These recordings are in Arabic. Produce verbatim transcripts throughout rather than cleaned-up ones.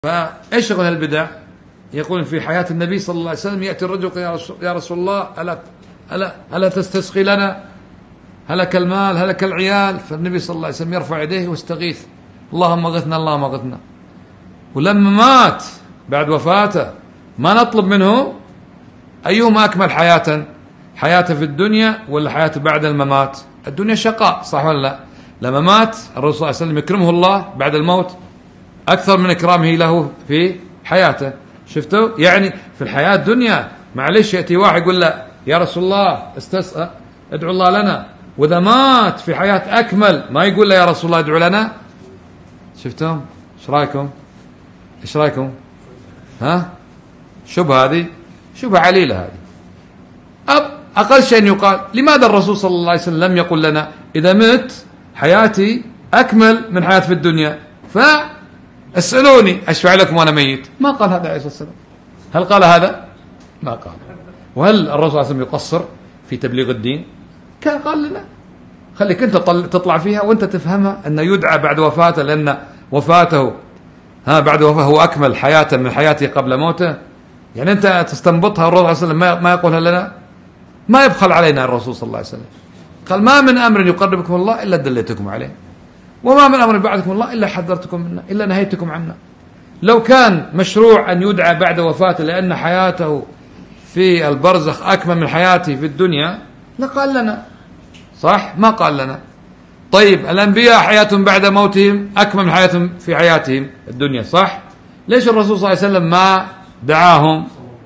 فايش شغل البدع؟ يقول في حياة النبي صلى الله عليه وسلم يأتي الرجل يا رسول, يا رسول الله ألا, ألا, ألا تستسقي لنا؟ هلك المال، هلك العيال. فالنبي صلى الله عليه وسلم يرفع يديه ويستغيث، اللهم اغثنا اللهم اغثنا. ولما مات بعد وفاته ما نطلب منه أيهما أكمل حياة، حياته في الدنيا ولا حياته بعد الممات؟ الدنيا شقاء صح ولا لا؟ لما مات الرسول صلى الله عليه وسلم يكرمه الله بعد الموت أكثر من إكرامه له في حياته. شفتوا؟ يعني في الحياة الدنيا معلش يأتي واحد يقول له يا رسول الله استسقى ادعو الله لنا، وإذا مات في حياة أكمل ما يقول له يا رسول الله ادعو لنا. شفتم؟ ايش رايكم؟ ايش رايكم؟ ها؟ شبهة هذه، شبهة عليلة هذه. أب أقل شيء يقال لماذا الرسول صلى الله عليه وسلم لم يقل لنا إذا مت حياتي أكمل من حياة في الدنيا فاسألوني أشفع لكم وأنا ميت؟ ما قال هذا عليه الصلاة والسلام. هل قال هذا؟ ما قال. وهل الرسول صلى الله عليه وسلم يقصر في تبليغ الدين؟ كان قال لنا خليك أنت تطلع فيها وأنت تفهمها أنه يدعى بعد وفاته، لأن وفاته ها بعد وفاته هو أكمل حياة من حياته قبل موته. يعني أنت تستنبطها الرسول صلى الله عليه وسلم ما يقولها لنا؟ ما يبخل علينا الرسول صلى الله عليه وسلم. قال ما من أمر يقربكم الله إلا دليتكم عليه، وما من أمر بعدكم الله إلا حذرتكم منه إلا نهيتكم عنه. لو كان مشروع أن يدعى بعد وفاته لأن حياته في البرزخ أكمل من حياته في الدنيا لقال لنا، صح؟ ما قال لنا. طيب الأنبياء حياتهم بعد موتهم أكمل من حياتهم في حياتهم الدنيا، صح؟ ليش الرسول صلى الله عليه وسلم ما دعاهم؟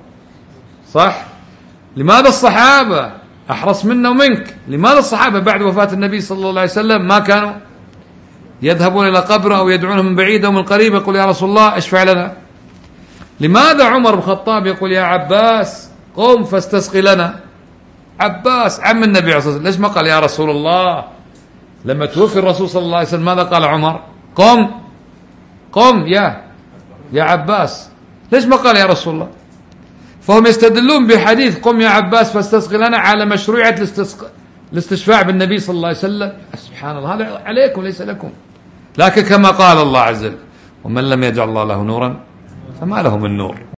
صح؟ لماذا الصحابة أحرص منا ومنك؟ لماذا الصحابة بعد وفاة النبي صلى الله عليه وسلم ما كانوا يذهبون إلى قبره أو يدعونه من بعيد أو من قريب يقول يا رسول الله اشفع لنا؟ لماذا عمر بن الخطاب يقول يا عباس قم فاستسقي لنا؟ عباس عم النبي عليه الصلاة والسلام، ليش ما قال يا رسول الله؟ لما توفي الرسول صلى الله عليه وسلم ماذا قال عمر؟ قم قم يا يا عباس، ليش ما قال يا رسول الله؟ فهم يستدلون بحديث قم يا عباس فاستسقي لنا على مشروعية الاستشفاع بالنبي صلى الله عليه وسلم. سبحان الله، هذا عليكم ليس لكم. لكن كما قال الله عز وجل ومن لم يجعل الله له نورا فما له من نور.